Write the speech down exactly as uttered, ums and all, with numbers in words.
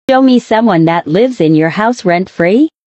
Show me someone that lives in your house rent-free.